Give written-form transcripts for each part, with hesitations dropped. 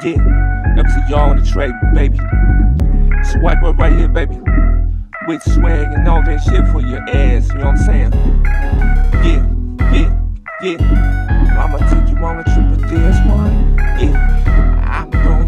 Yeah, LZR on the track, baby. Swipe up right here, baby. With swag and all that shit for your ass, you know what I'm saying? Yeah. I'ma take you on a trip with this one. Yeah, I'm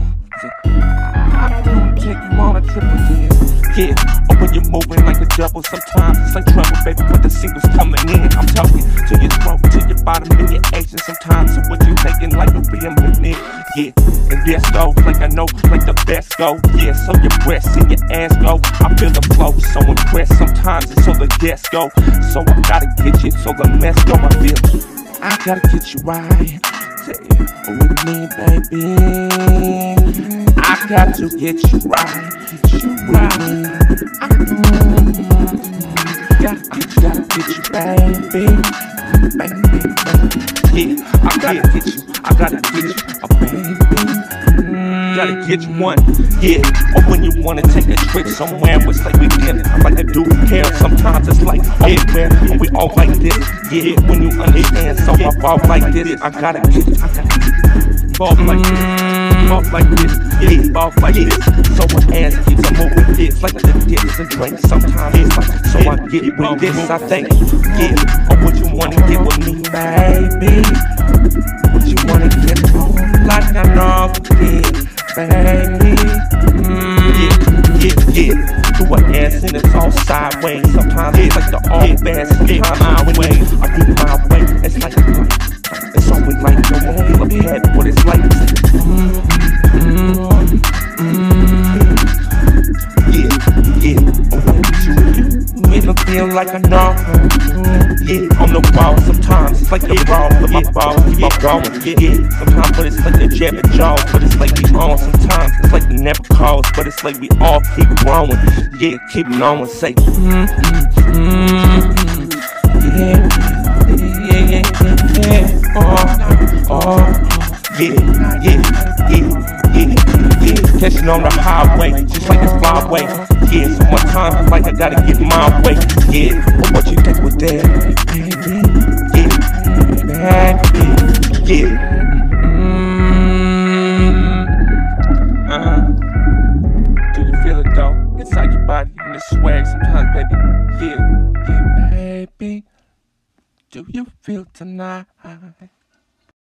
gonna take you on a trip with this. Yeah, or when you're moving like a double, sometimes it's like trouble, baby, with the singles coming in. I'm talking to your throat, to your bottom, and your action sometimes. So what you thinking like a preeminent? Yeah, and yes, though, like I know, like the best go. Yeah, so your breasts and your ass go. I feel the flow, so impressed sometimes, and so the guests go. So I gotta get you, so the mess go. I feel I gotta get you right. With me, baby, I got to get you right. Get you right. Gotta get you, baby. Yeah, I gotta get you. I gotta get you, baby. Gotta get you one. Yeah, or when you wanna take a trip somewhere, it's like we did it. Like I do care. Sometimes it's like everywhere, and we all like this. Yeah, when you understand, so I ball like this. I gotta get you. Ball like this, ball like this, yeah, ball like this. So my ass keeps moving, it's like the dips and drinks. Sometimes it's like, so I get it with this, I think. Yeah, or what you wanna get with me, baby? What you wanna get on like I know it, baby? Yeah. Do an ass and it's all sideways. Sometimes it's like the all fast, sometimes my way. I do my way, it's like it's always like you won't feel a pet, what it's like. Yeah. Make me feel like I know. Yeah, on the ball sometimes it's like the ball, but my ball keep on going. Yeah, sometimes but it's like the jab and jaw, but it's like we on. Sometimes it's like we never calls, but it's like we all keep growing. Yeah, keep knowing, say yeah. Catching on the highway, just like it's flyway. Yeah, so one time, like I gotta get my way. Yeah, but what you think with that? Yeah. Do you feel it though? Inside your body, and the swag sometimes, baby. Yeah, baby. Do you feel tonight?